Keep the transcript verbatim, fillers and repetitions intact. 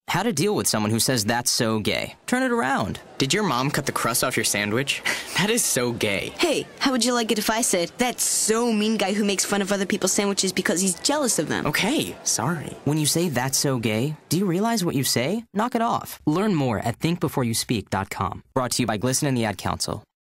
How to deal with someone who says that's so gay. Turn it around. Did your mom cut the crust off your sandwich? That is so gay. Hey, how would you like it if I said, that's so mean guy who makes fun of other people's sandwiches because he's jealous of them? Okay, sorry. When you say that's so gay, do you realize what you say? Knock it off. Learn more at think before you speak dot com. Brought to you by GLSEN and the Ad Council.